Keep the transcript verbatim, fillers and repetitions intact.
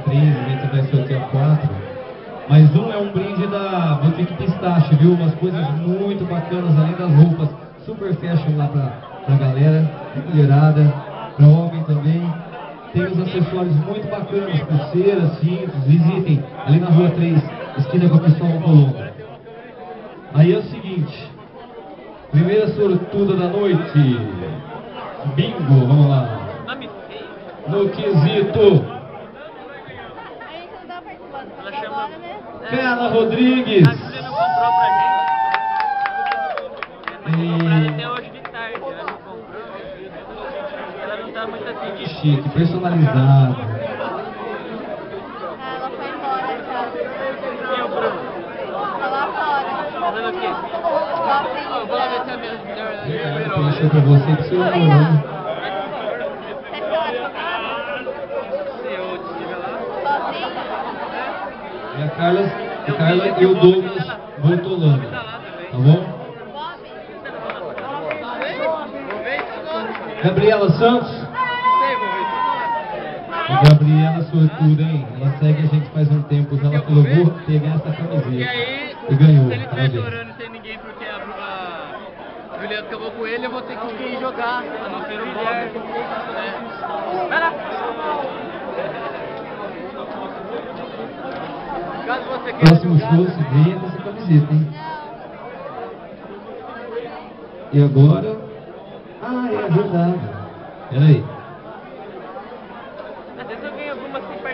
três, a gente vai sortear quatro. Mas um é um brinde da Boutique Pistache, viu? Umas coisas muito bacanas, além das roupas super fashion lá pra, pra galera, mulherada, pra homem também. Tem uns acessórios muito bacanas, pulseiras, cintos, visitem ali na rua três, esquina com a Cristóvão Colombo. Aí é o seguinte, primeira sortuda da noite, bingo, vamos lá. No quesito, Carla Rodrigues. E... chique, personalizado. Ela foi embora já. E o Bruno? Tá lá fora. Fazendo o quê? Eu vou lá ver se a minha liberou. Deixa pra você que você não Você fica sozinho? E a Carla, a Carla e o Douglas Bortolano, tá bom? Gabriela Santos. A Gabriela sortuda, hein? Ela segue a gente faz um tempo, já ela falou, vou pegar essa camiseta. E aí, e ganhou, se ele estiver parabéns. chorando sem ninguém porque a, a Juliana acabou com ele, eu vou ter que ir jogar, a não ser o Bob. Né? Vai lá! Caso você queira Próximo jogar, show, se venha com essa camiseta, hein? E agora... ah, é verdade. Peraí. às vezes eu ganho algumas sem